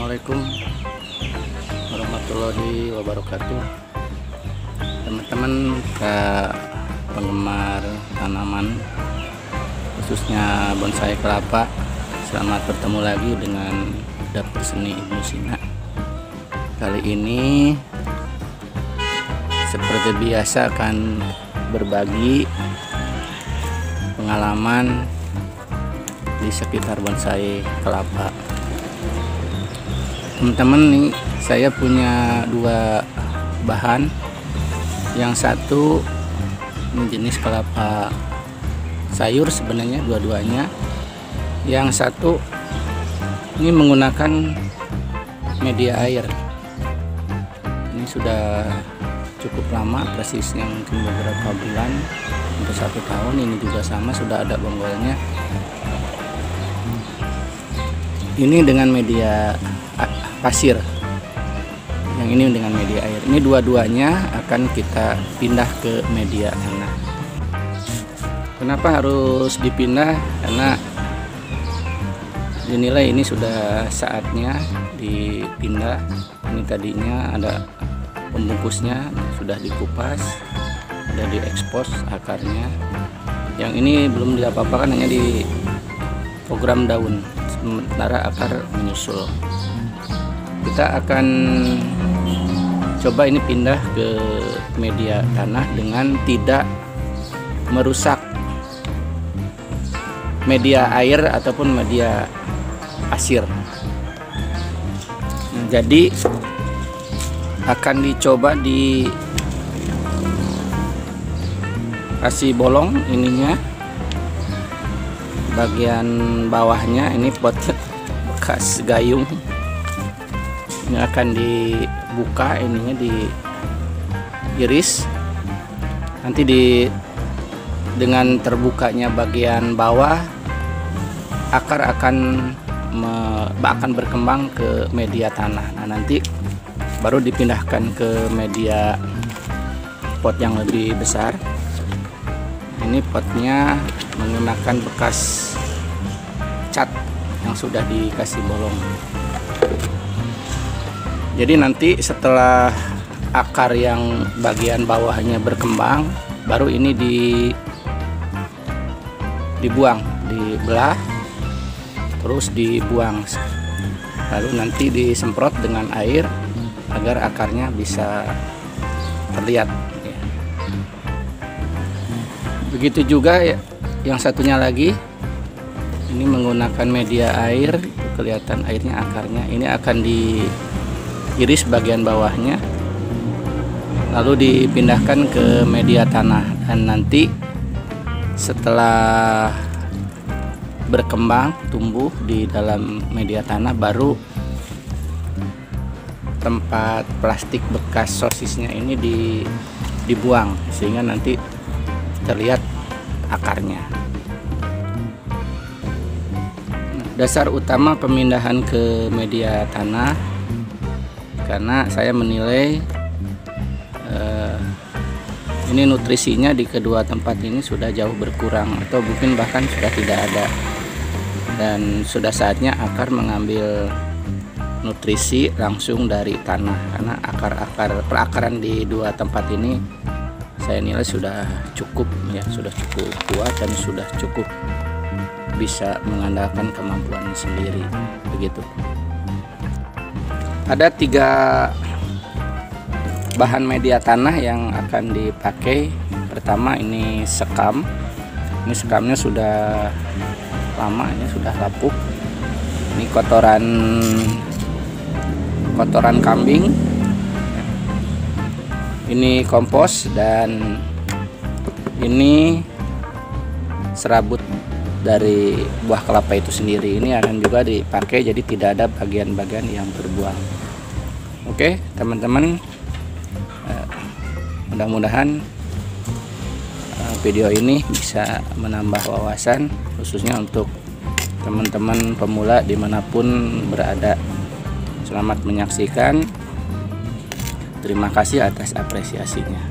Assalamualaikum warahmatullahi wabarakatuh. Teman-teman penggemar tanaman, khususnya bonsai kelapa, selamat bertemu lagi dengan Dapur Seni Ibnu Sina. Kali ini seperti biasa akan berbagi pengalaman di sekitar bonsai kelapa. Teman-teman, nih saya punya dua bahan. Yang satu ini jenis kelapa sayur, sebenarnya dua-duanya. Yang satu ini menggunakan media air. Ini sudah cukup lama, persisnya mungkin beberapa bulan, untuk 1 tahun. Ini juga sama, sudah ada bonggolnya. Ini dengan media pasir, yang ini dengan media air. Ini dua-duanya akan kita pindah ke media tanah. Kenapa harus dipindah? Karena dinilai ini sudah saatnya dipindah. Ini tadinya ada pembungkusnya, sudah dikupas, sudah diekspos akarnya. Yang ini belum diapa-apakan, hanya di program daun, sementara akar menyusul. Kita akan coba ini pindah ke media tanah dengan tidak merusak media air ataupun media pasir. Jadi akan dicoba di kasih bolong ininya, bagian bawahnya. Ini pot bekas gayung. Ini akan dibuka, ininya diiris. Nanti dengan terbukanya bagian bawah, akar akan berkembang ke media tanah. Nah, nanti baru dipindahkan ke media pot yang lebih besar. Ini potnya menggunakan bekas cat yang sudah dikasih bolong. Jadi nanti setelah akar yang bagian bawahnya berkembang, baru ini dibuang, dibelah, terus dibuang. Lalu nanti disemprot dengan air agar akarnya bisa terlihat. Begitu juga yang satunya lagi, ini menggunakan media air, kelihatan airnya, akarnya. Ini akan diiris bagian bawahnya, lalu dipindahkan ke media tanah. Dan nanti setelah berkembang, tumbuh di dalam media tanah, baru tempat plastik bekas sosisnya ini dibuang, sehingga nanti terlihat akarnya. Dasar utama pemindahan ke media tanah, karena saya menilai ini nutrisinya di kedua tempat ini sudah jauh berkurang, atau mungkin bahkan sudah tidak ada, dan sudah saatnya akar mengambil nutrisi langsung dari tanah. Karena perakaran di dua tempat ini saya nilai sudah cukup, ya, sudah cukup kuat dan sudah cukup bisa mengandalkan kemampuan sendiri, begitu. Ada 3 bahan media tanah yang akan dipakai. Pertama ini sekam. Ini sekamnya sudah lama, ya, sudah lapuk. Ini kotoran kambing. Ini kompos, dan ini serabut dari buah kelapa itu sendiri. Ini akan juga dipakai, jadi tidak ada bagian-bagian yang terbuang. Oke, teman-teman, mudah-mudahan video ini bisa menambah wawasan, khususnya untuk teman-teman pemula dimanapun berada. Selamat menyaksikan. Terima kasih atas apresiasinya.